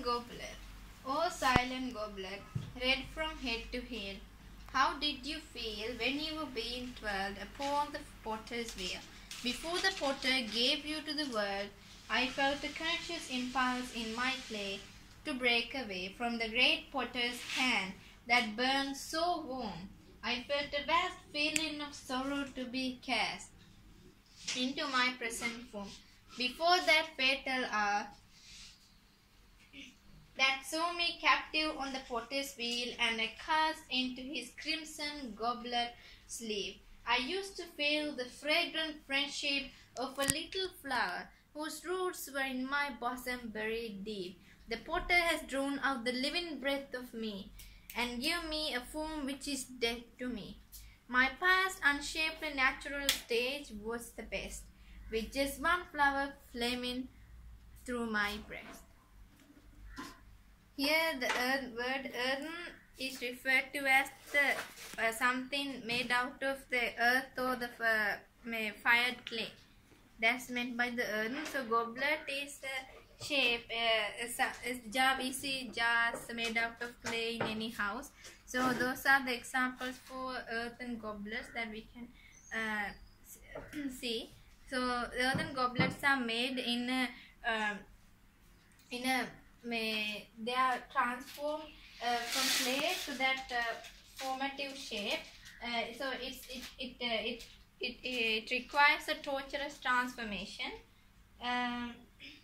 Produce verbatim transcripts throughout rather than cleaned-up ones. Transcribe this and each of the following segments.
Silent Goblet. Oh, silent goblet, red from head to heel, how did you feel when you were being twirled upon the potter's wheel? Before the potter gave you to the world, I felt a conscious impulse in my clay to break away from the great potter's hand that burned so warm. I felt a vast feeling of sorrow to be cast into my present form. Before that fatal hour, that saw me captive on the potter's wheel and I cast into his crimson goblet sleeve, I used to feel the fragrant friendship of a little flower whose roots were in my bosom buried deep. The potter has drawn out the living breath of me and given me a form which is dead to me. My past unshaped natural stage was the best, with just one flower flaming through my breast. Here the earth, word earthen is referred to as the uh, something made out of the earth or the uh, fired clay. That's meant by the earthen. So goblet is the shape, uh, is, is jar, we see jars made out of clay in any house. So those are the examples for earthen goblets that we can uh, see. So earthen goblets are made in a, uh, in a May they are transformed uh, from clay to that uh, formative shape. Uh, so it's, it it, uh, it it it requires a torturous transformation. Um,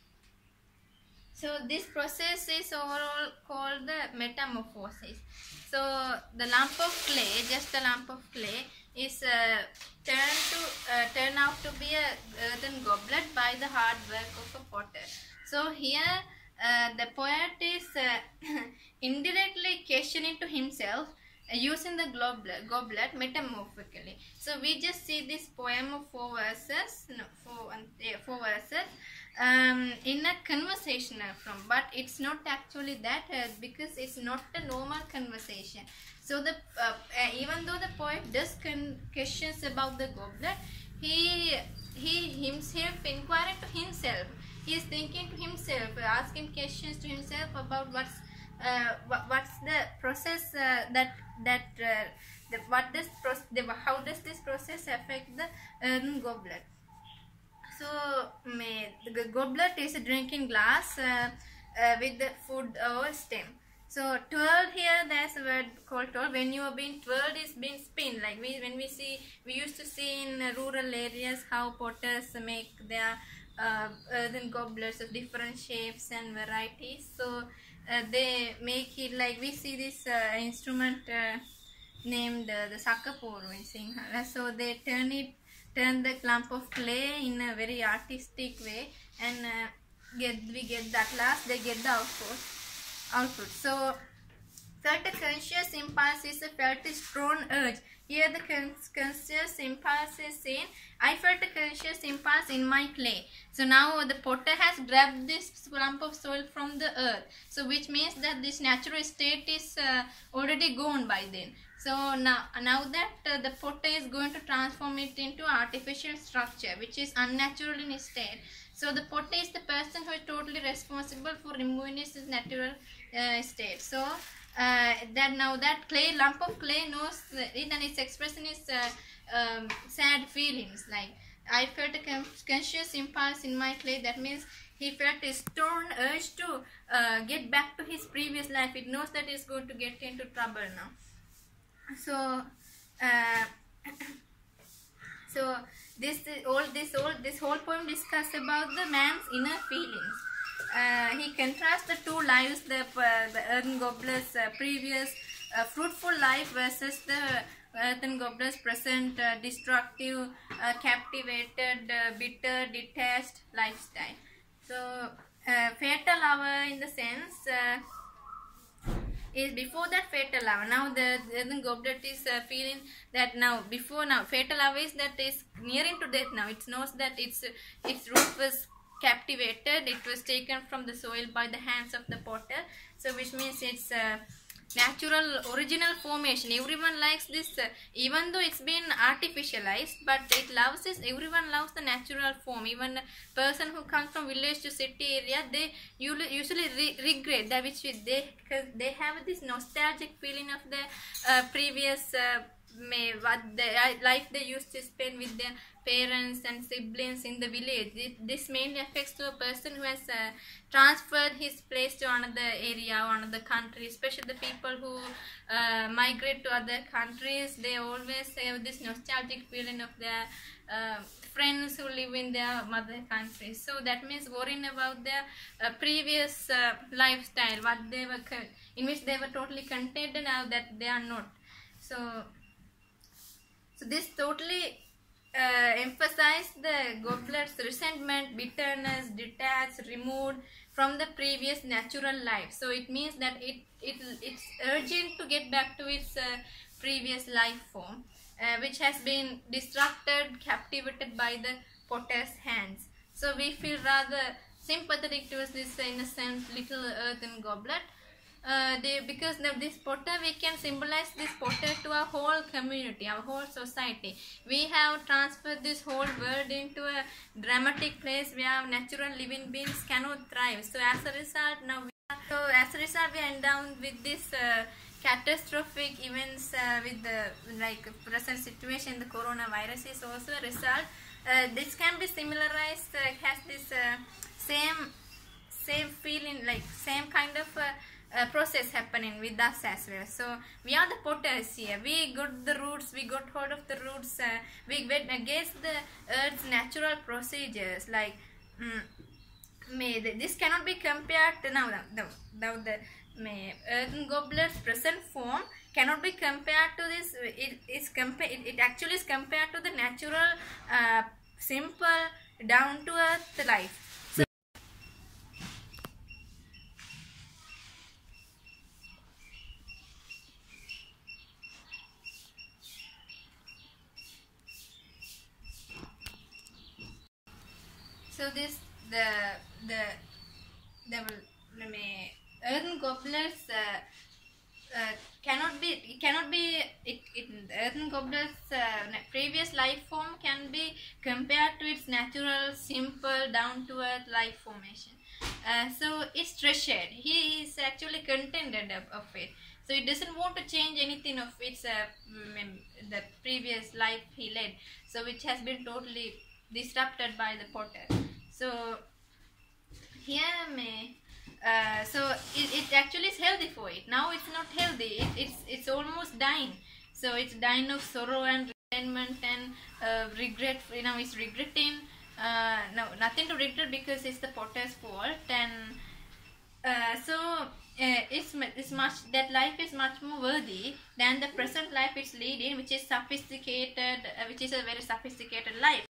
so this process is overall called the metamorphosis. So the lump of clay, just a lump of clay, is uh, turned to uh, turn out to be a earthen goblet by the hard work of a potter. So here. Uh, the poet is uh, indirectly questioning to himself uh, using the goblet, goblet metamorphically. So we just see this poem of four verses, no, four, uh, four verses um, in a conversational form, but it's not actually that uh, because it's not a normal conversation. So the uh, uh, even though the poet does questions about the goblet, he he himself inquiring to himself. He is thinking to himself, asking questions to himself about what's uh, what, what's the process uh, that that uh, the, what does the, how does this process affect the earthen goblet. So may, the goblet is a drinking glass uh, uh, with the food or stem. So twirled here, there's a word called twirl. When you are being twirled, is being spin. Like we when we see, we used to see in uh, rural areas how potters make their Uh, earthen goblets of different shapes and varieties. So uh, they make it like we see this uh, instrument uh, named uh, the sakapuru in Sinhala. So they turn it, turn the clump of clay in a very artistic way, and uh, get we get that last they get the output. Output. So felt a conscious impulse is a felt a strong urge. Here the conscious impulse is seen. I felt a conscious impulse in my clay. So now the potter has grabbed this lump of soil from the earth. So which means that this natural state is uh, already gone by then. So now, now that uh, the potter is going to transform it into artificial structure which is unnatural in its state. So the potter is the person who is totally responsible for removing its natural uh, state. So Uh, that now that clay lump of clay knows it and its expression is uh, um, sad feelings. Like I felt a conscious impulse in my clay. That means he felt a strong urge to uh, get back to his previous life. It knows that it's going to get into trouble now. So uh, so this all this all this whole poem discusses about the man's inner feelings. Uh, he contrasts the two lives, the, uh, the earthen goblet's uh, previous uh, fruitful life versus the earthen goblet's present uh, destructive, uh, captivated, uh, bitter, detached lifestyle. So, uh, fatal hour in the sense uh, is before that fatal hour. Now the, the earthen goblet is uh, feeling that now before now fatal hour is that is nearing to death now. It knows that its its root was captivated, it was taken from the soil by the hands of the potter. So which means it's uh, natural original formation. Everyone likes this, uh, even though it's been artificialized, but it loves this. Everyone loves the natural form. Even a person who comes from village to city area, they usually re regret that which they, because they have this nostalgic feeling of the uh, previous uh, may what the life they used to spend with their parents and siblings in the village. This mainly affects to a person who has uh, transferred his place to another area or another country, especially the people who uh, migrate to other countries. They always have this nostalgic feeling of their uh, friends who live in their mother country. So that means worrying about their uh, previous uh, lifestyle, what they were in which they were totally content, now that they are not. So So this totally uh, emphasized the goblet's resentment, bitterness, detached, removed from the previous natural life. So it means that it, it it's urgent to get back to its uh, previous life form, uh, which has been disrupted, captivated by the potter's hands. So we feel rather sympathetic towards this innocent little earthen goblet. Uh, they, because of this potter, we can symbolize this potter to our whole community, our whole society. We have transferred this whole world into a dramatic place where natural living beings cannot thrive. So as a result, now we are, so as a result, we are endowed with this uh, catastrophic events uh, with the like present situation. The coronavirus is also a result. Uh, this can be similarized, uh, has this uh, same same feeling, like same kind of uh, Uh, process happening with us as well. So we are the potters here. We got the roots, we got hold of the roots, uh, we went against the earth's natural procedures. Like mm, may the, this cannot be compared to now the, the, the may earthen goblet's present form cannot be compared to this. It is compare it, it actually is compared to the natural uh, simple down to earth life. So this the the the, the earthen goblets uh, uh, cannot be it cannot be it, it earthen goblets uh, previous life form can be compared to its natural simple down to earth life formation. Uh, so it's treasured. He is actually contented of, of it. So it doesn't want to change anything of its uh, the previous life he led. So which has been totally disrupted by the potter. So here may uh, so it, it actually is healthy for it. Now it's not healthy. It, it's it's almost dying. So it's dying of sorrow and resentment and uh, regret. You know, it's regretting. Uh, no, nothing to regret because it's the potter's fault. And uh, so uh, it's it's much that life is much more worthy than the present life it's leading, which is sophisticated, uh, which is a very sophisticated life.